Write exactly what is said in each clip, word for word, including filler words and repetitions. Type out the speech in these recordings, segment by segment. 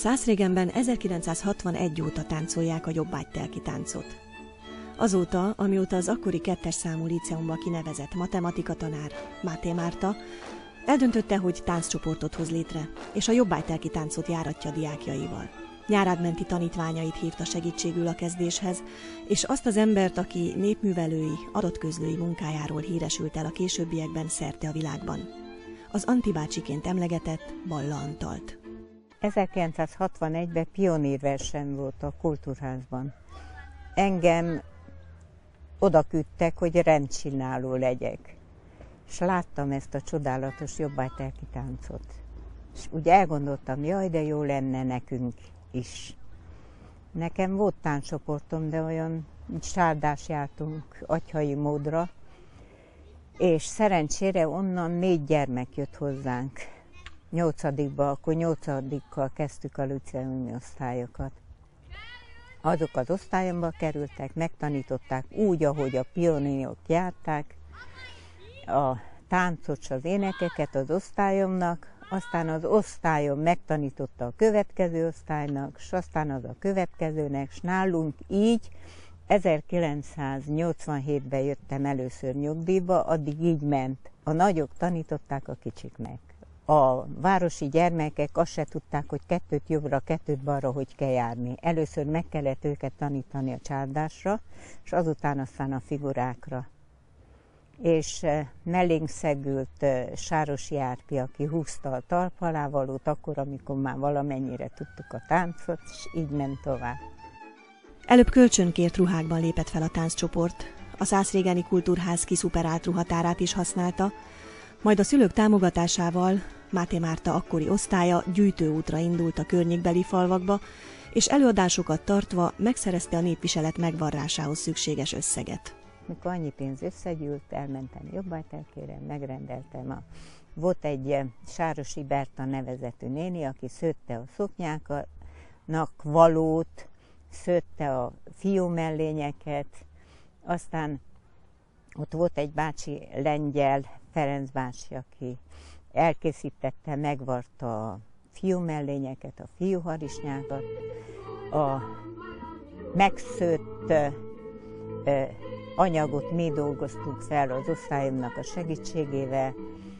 Szászrégenben ezerkilencszázhatvanegy óta táncolják a jobbágytelki táncot. Azóta, amióta az akkori kettes számú líceumba kinevezett matematika-tanár, Máté Márta, eldöntötte, hogy tánccsoportot hoz létre, és a jobbágytelki táncot járatja diákjaival. Nyárádmenti tanítványait hívta segítségül a kezdéshez, és azt az embert, aki népművelői, adatközlői munkájáról híresült el a későbbiekben szerte a világban. Az antibácsiként emlegetett Balla Antalt. ezerkilencszázhatvanegyben pionírverseny volt a Kultúrházban. Engem oda küldtek, hogy rendcsináló legyek. És láttam ezt a csodálatos jobbágytelki táncot. És úgy elgondoltam, jaj, de jó lenne nekünk is. Nekem volt tánccsoportom, de olyan sárdás jártunk agyhai módra, és szerencsére onnan négy gyermek jött hozzánk. Nyolcadikba, akkor nyolcadikkal kezdtük a liceumi osztályokat. Azok az osztályomba kerültek, megtanították úgy, ahogy a pionírok járták, a táncot, az énekeket az osztályomnak, aztán az osztályom megtanította a következő osztálynak, és aztán az a következőnek, és nálunk így ezerkilencszáznyolcvanhétben jöttem először nyugdíjba, addig így ment. A nagyok tanították a kicsiknek. A városi gyermekek azt se tudták, hogy kettőt jobbra, kettőt balra, hogy kell járni. Először meg kellett őket tanítani a csárdásra, és azután aztán a figurákra. És mellénk szegült Sárosi Árpi, aki húzta a talpalávalót, akkor, amikor már valamennyire tudtuk a táncot, és így ment tovább. Előbb kölcsönkért ruhákban lépett fel a tánccsoport, a Szászrégeni Kultúrház kiszuperált ruhatárát is használta, majd a szülők támogatásával Máté Márta akkori osztálya gyűjtőútra indult a környékbeli falvakba, és előadásokat tartva megszerezte a népviselet megvarrásához szükséges összeget. Mikor annyi pénz összegyűlt, elmentem jobbágytelkére, megrendeltem. A... Volt egy Sárosi Berta nevezetű néni, aki szőtte a szoknyáknak valót, szőtte a fiúmellényeket, aztán ott volt egy bácsi lengyel, Ferenc bácsi, aki elkészítette, megvarta a fiúmellényeket, a fiúharisnyákat, a megszőtt ö, anyagot mi dolgoztuk fel az osztályomnak a segítségével,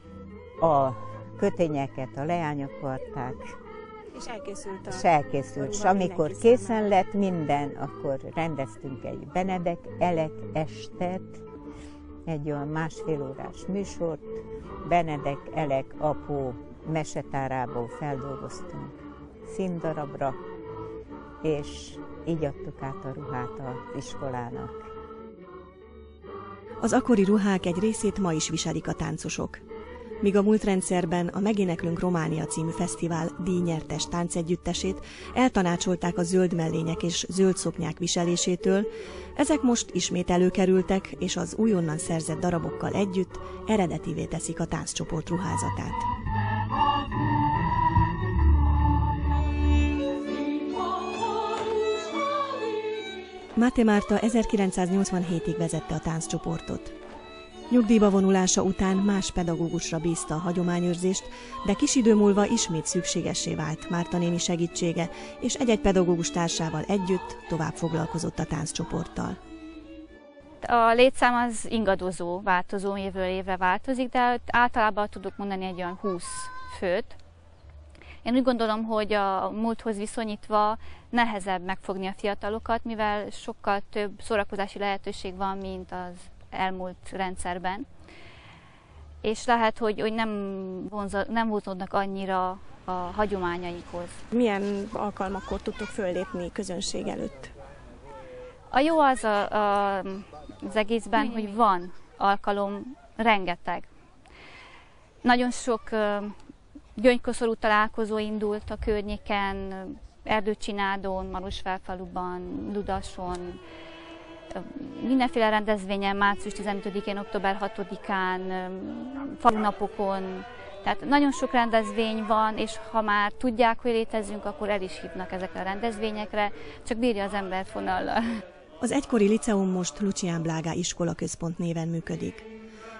a kötényeket a leányok varták, és elkészült. A és elkészült. És amikor készen lett minden, akkor rendeztünk egy Benedek Elek estet, egy olyan másfél órás műsort, Benedek Elek apó mesetárából feldolgoztunk színdarabra, és így adtuk át a ruhát az iskolának. Az akkori ruhák egy részét ma is viselik a táncosok. Míg a múlt rendszerben a Megéneklünk Románia című fesztivál díjnyertes táncegyüttesét eltanácsolták a zöld mellények és zöld szoknyák viselésétől, ezek most ismét előkerültek, és az újonnan szerzett darabokkal együtt eredetivé teszik a tánccsoport ruházatát. Máté Márta ezerkilencszáznyolcvanhétig vezette a tánccsoportot. Nyugdíjba vonulása után más pedagógusra bízta a hagyományőrzést, de kis idő múlva ismét szükségessé vált Márta néni segítsége, és egy-egy pedagógus társával együtt tovább foglalkozott a tánccsoporttal. A létszám az ingadozó, változó, évről évre változik, de általában tudok mondani egy olyan húsz főt. Én úgy gondolom, hogy a múlthoz viszonyítva nehezebb megfogni a fiatalokat, mivel sokkal több szórakozási lehetőség van, mint az elmúlt rendszerben. És lehet, hogy, hogy nem, vonza, nem vonzódnak annyira a hagyományaikhoz. Milyen alkalmakkor tudtok föllépni közönség előtt? A jó az a, a, az egészben, hogy van alkalom, rengeteg. Nagyon sok gyöngykoszorú találkozó indult a környéken, Erdőcsinádon, Marosvárfaluban, Ludason, mindenféle rendezvényen, március tizenötödikén, október hatodikán, falunapokon. Tehát nagyon sok rendezvény van, és ha már tudják, hogy létezünk, akkor el is hívnak ezekre a rendezvényekre, csak bírja az ember fonallal. Az egykori liceum most Lucián Blágá iskolaközpont néven működik.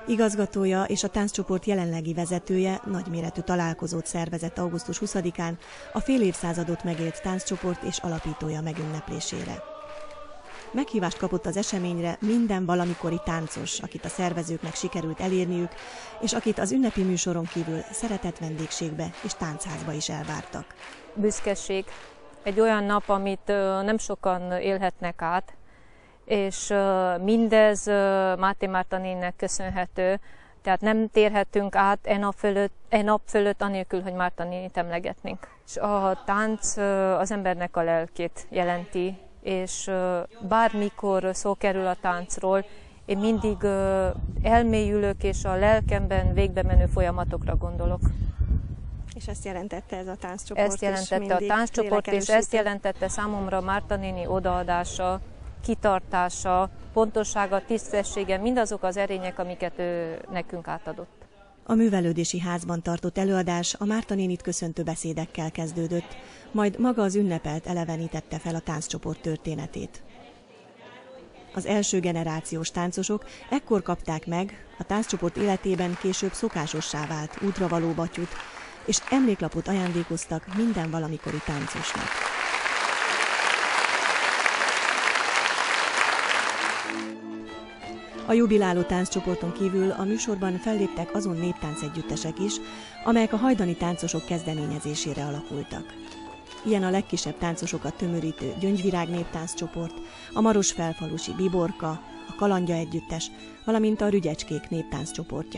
Igazgatója és a tánccsoport jelenlegi vezetője nagyméretű találkozót szervezett augusztus huszadikán a fél évszázadot megélt tánccsoport és alapítója megünneplésére. Meghívást kapott az eseményre minden valamikori táncos, akit a szervezőknek sikerült elérniük, és akit az ünnepi műsoron kívül szeretett vendégségbe és táncházba is elvártak. Büszkeség. Egy olyan nap, amit nem sokan élhetnek át, és mindez Máté Márta néninek köszönhető, tehát nem térhetünk át e nap fölött, e nap fölött anélkül, hogy Márta nénit emlegetnénk. És a tánc az embernek a lelkét jelenti, és bármikor szó kerül a táncról, én mindig elmélyülök, és a lelkemben végbe menő folyamatokra gondolok. És ezt jelentette ez a tánccsoport? Ezt jelentette a tánccsoport, és ezt jelentette számomra Márta néni odaadása, kitartása, pontossága, tisztessége, mindazok az erények, amiket ő nekünk átadott. A művelődési házban tartott előadás a Márta nénit köszöntő beszédekkel kezdődött, majd maga az ünnepelt elevenítette fel a tánccsoport történetét. Az első generációs táncosok ekkor kapták meg a tánccsoport életében később szokásossá vált útravaló batyut, és emléklapot ajándékoztak minden valamikori táncosnak. A jubiláló tánccsoporton kívül a műsorban felléptek azon néptáncegyüttesek is, amelyek a hajdani táncosok kezdeményezésére alakultak. Ilyen a legkisebb táncosokat tömörítő Gyöngyvirág néptánccsoport, a Marosfelfalusi Biborka, a Kalandja együttes, valamint a Rügyecskék néptánccsoportja.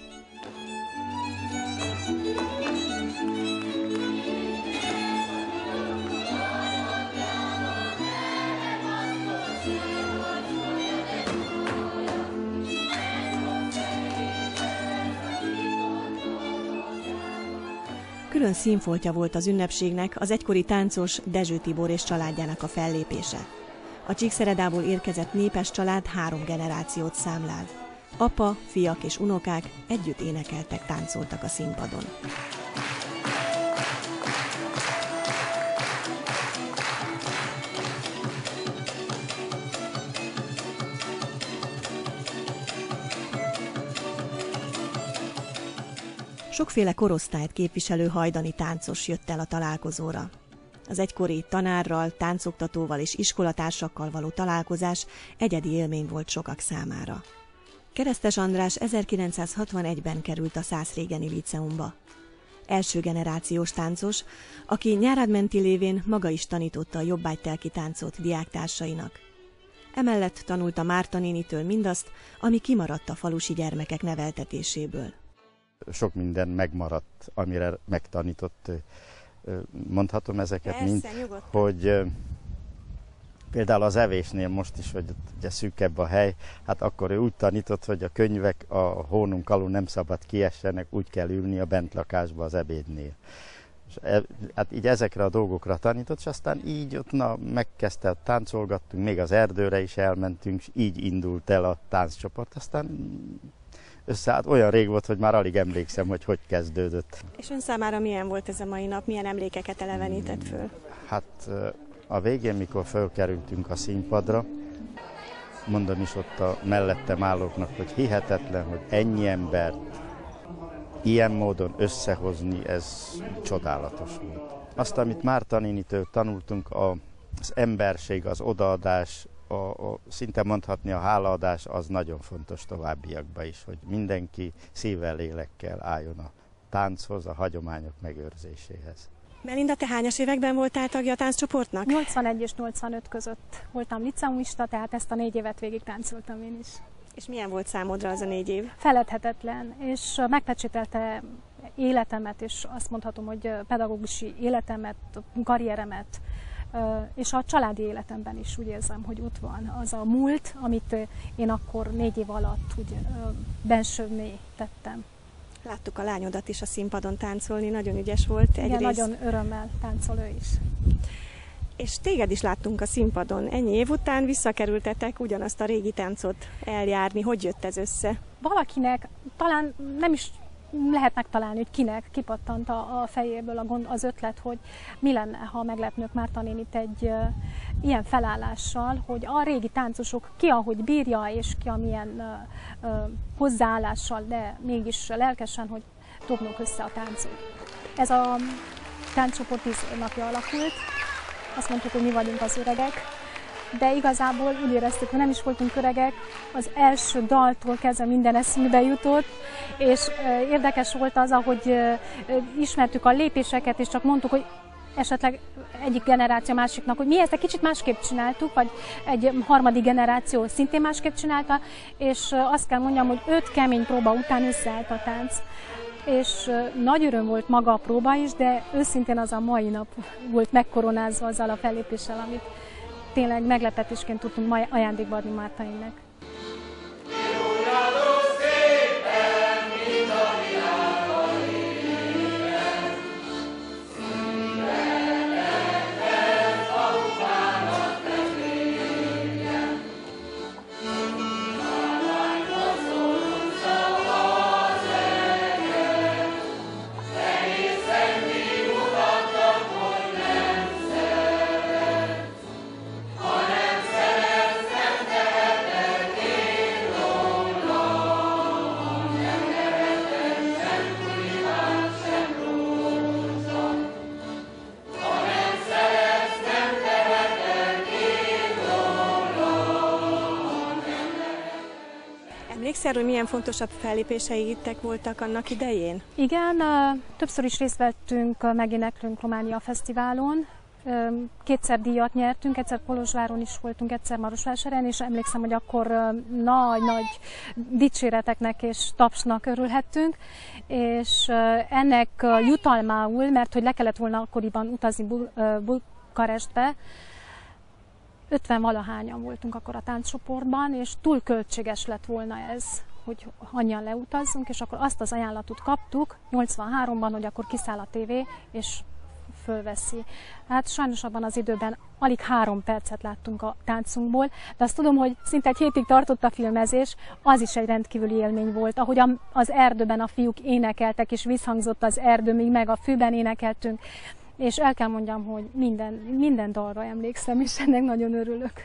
Külön színfoltja volt az ünnepségnek az egykori táncos Dezső Tibor és családjának a fellépése. A Csíkszeredából érkezett népes család három generációt számlál. Apa, fiak és unokák együtt énekeltek, táncoltak a színpadon. Sokféle korosztályt képviselő hajdani táncos jött el a találkozóra. Az egykori tanárral, táncoktatóval és iskolatársakkal való találkozás egyedi élmény volt sokak számára. Keresztes András ezerkilencszázhatvanegyben került a Szászrégeni Líceumba. Első generációs táncos, aki Nyárádmenti lévén maga is tanította a jobbágytelki táncot diáktársainak. Emellett tanulta Márta nénitől mindazt, ami kimaradt a falusi gyermekek neveltetéséből. Sok minden megmaradt, amire megtanított, mondhatom ezeket Persze, mind, nyugodtan. hogy például az evésnél most is, hogy ugye szűkebb a hely, hát akkor ő úgy tanított, hogy a könyvek a hónunk alul nem szabad kiessenek, úgy kell ülni a bentlakásba az ebédnél. És e, hát így ezekre a dolgokra tanított, és aztán így ott na, megkezdte, táncolgattunk, még az erdőre is elmentünk, és így indult el a tánccsoport, aztán összeállt, olyan rég volt, hogy már alig emlékszem, hogy hogy kezdődött. És ön számára milyen volt ez a mai nap, milyen emlékeket elevenített föl? Hát a végén, mikor fölkerültünk a színpadra, mondom is ott a mellettem állóknak, hogy hihetetlen, hogy ennyi embert ilyen módon összehozni, ez csodálatos volt. Azt, amit Márta nénitől tanultunk, az emberség, az odaadás, A, a, szinte mondhatni a hálaadás az nagyon fontos továbbiakban is, hogy mindenki szívvel, lélekkel álljon a tánchoz, a hagyományok megőrzéséhez. Melinda, te hányas években voltál tagja a tánccsoportnak? nyolcvanegy és nyolcvanöt között voltam liceumista, tehát ezt a négy évet végig táncoltam én is. És milyen volt számodra az a négy év? Feledhetetlen, és megpecsételte életemet, és azt mondhatom, hogy pedagógusi életemet, karrieremet, és a családi életemben is úgy érzem, hogy ott van az a múlt, amit én akkor négy év alatt úgy bensőbbé tettem. Láttuk a lányodat is a színpadon táncolni, nagyon ügyes volt. Igen, egyrészt. nagyon örömmel táncol ő is. És téged is láttunk a színpadon. Ennyi év után visszakerültetek ugyanazt a régi táncot eljárni. Hogy jött ez össze? Valakinek talán nem is lehet megtalálni, hogy kinek kipattant a, a fejéből a gond, az ötlet, hogy mi lenne, ha meglepnök Márta nénit egy uh, ilyen felállással, hogy a régi táncosok ki ahogy bírja, és ki amilyen uh, uh, hozzáállással, de mégis lelkesen, hogy dobnunk össze a táncot. Ez a tánccsoport tíz napja alakult, azt mondtuk, hogy mi vagyunk az öregek, de igazából úgy éreztük, hogy nem is voltunk öregek, az első daltól kezdve minden eszünkbe jutott, és érdekes volt az, ahogy ismertük a lépéseket, és csak mondtuk, hogy esetleg egyik generáció másiknak, hogy mi ezt egy kicsit másképp csináltuk, vagy egy harmadik generáció szintén másképp csinálta, és azt kell mondjam, hogy öt kemény próba után összeállt a tánc. És nagy öröm volt maga a próba is, de őszintén az a mai nap volt megkoronázva azzal a fellépéssel, amit tényleg meglepetésként tudtunk ajándékba adni Márta-énnek. Emlékszel, hogy milyen fontosabb fellépéseitek voltak annak idején? Igen, többször is részt vettünk, megéneklünk Románia Fesztiválon. Kétszer díjat nyertünk, egyszer Kolozsváron is voltunk, egyszer Marosvásárhelyen, és emlékszem, hogy akkor nagy-nagy dicséreteknek és tapsnak örülhettünk, és ennek jutalmául, mert hogy le kellett volna akkoriban utazni Bukarestbe, ötven valahányan voltunk akkor a tánccsoportban, és túl költséges lett volna ez, hogy annyian leutazzunk, és akkor azt az ajánlatot kaptuk nyolcvanháromban, hogy akkor kiszáll a tévé, és fölveszi. Hát sajnos abban az időben alig három percet láttunk a táncunkból, de azt tudom, hogy szinte egy hétig tartott a filmezés, az is egy rendkívüli élmény volt, ahogy az erdőben a fiúk énekeltek, és visszhangzott az erdő, míg meg a fűben énekeltünk, és el kell mondjam, hogy minden, minden dalra emlékszem, és ennek nagyon örülök.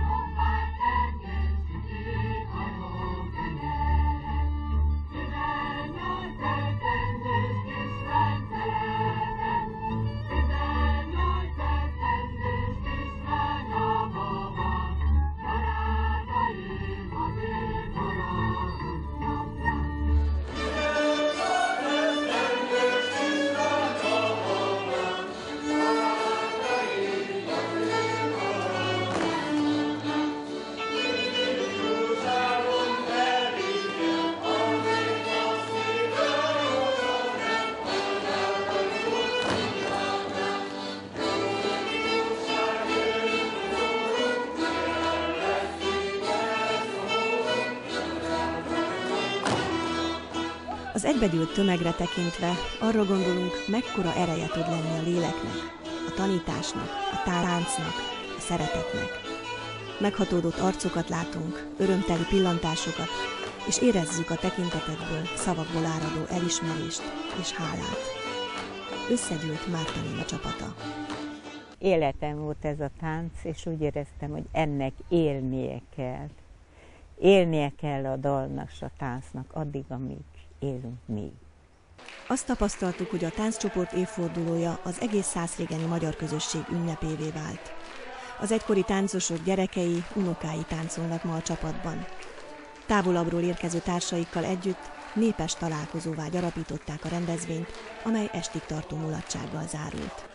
Az egybegyűlt tömegre tekintve arra gondolunk, mekkora ereje tud lenni a léleknek, a tanításnak, a táncnak, a szeretetnek. Meghatódott arcokat látunk, örömteli pillantásokat, és érezzük a tekintetekből, szavakból áradó elismerést és hálát. Összegyűlt Márta néni csapata. Életem volt ez a tánc, és úgy éreztem, hogy ennek élnie kell. Élnie kell a dalnak, a táncnak, addig, amíg élünk mi. Azt tapasztaltuk, hogy a tánccsoport évfordulója az egész szászrégeni magyar közösség ünnepévé vált. Az egykori táncosok gyerekei, unokái táncolnak ma a csapatban. Távolabbról érkező társaikkal együtt népes találkozóvá gyarapították a rendezvényt, amely estig tartó mulatsággal zárult.